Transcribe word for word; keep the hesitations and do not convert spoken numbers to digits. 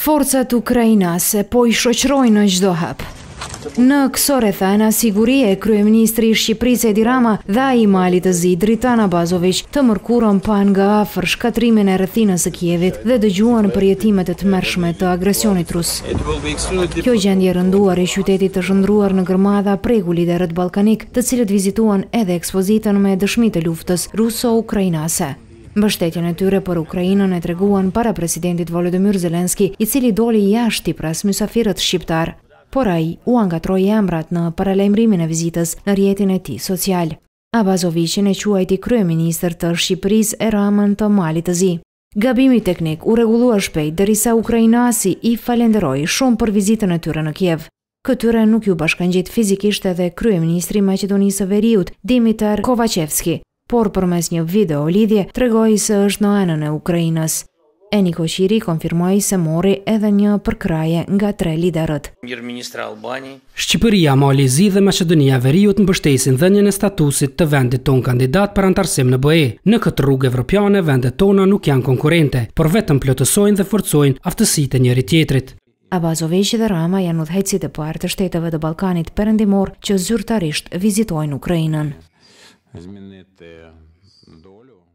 Forcat ukrainase po I shoqërojnë në çdo hap. Në këso rrethana sigurie e kryeministri I Shqipërisë Edi Rama dhe ai I Malit të Zi Dritan Abazović të mërkurën pa nga afër shkatrimin e rrethinës së Kievit dhe dëgjuan për jetimet e tmerrshme të agresionit rus. Kjo gjendje e rënduar I qytetit të zhndruar në gërmadha preku liderët ballkanik, të cilët vizituan edhe ekspozitën me dëshmi të luftës ruso-ukrainase. Mbështetjen e tyre për Ukrainën e treguan para presidentit Volodymyr Zelenski, I cili doli jashtë I pras mysafirët shqiptar, por ai u angatroi emrat në paralajmërimin e vizitës në rrjetin e tij social. Abazovićin e quajti kryeministër të Shqipërisë e Ramën të Malit të Zi. Gabimi teknik u rregullua shpejt derisa ukrainasi I falenderoi shumë për vizitën e tyre në Kiev. Këtyre nuk ju bashkangjit fizikisht edhe kryeministri I Maqedonisë së Veriut, Dimitar Kovacevski, por përmes një video lidhje tregoi se është në anën e Ukrainës. Eni Koqiri konfirmoi se mori edhe një përkraje nga tre liderët. Shqipëria, Mali I Zi dhe Maqedonia e Veriut mbështesin dhënien e statusit të vendit ton kandidat për antarësim në B E. Në këtë rrugë evropiane vendet tona nuk janë konkurrente, por vetëm plotësojnë dhe forcojnë aftësitë e njëri tjetrit. Abazović dhe Rama janë udhëheqësit e parë të shteteve të Ballkanit Perëndimor që zyrtarisht vizitojnë Ukrainën.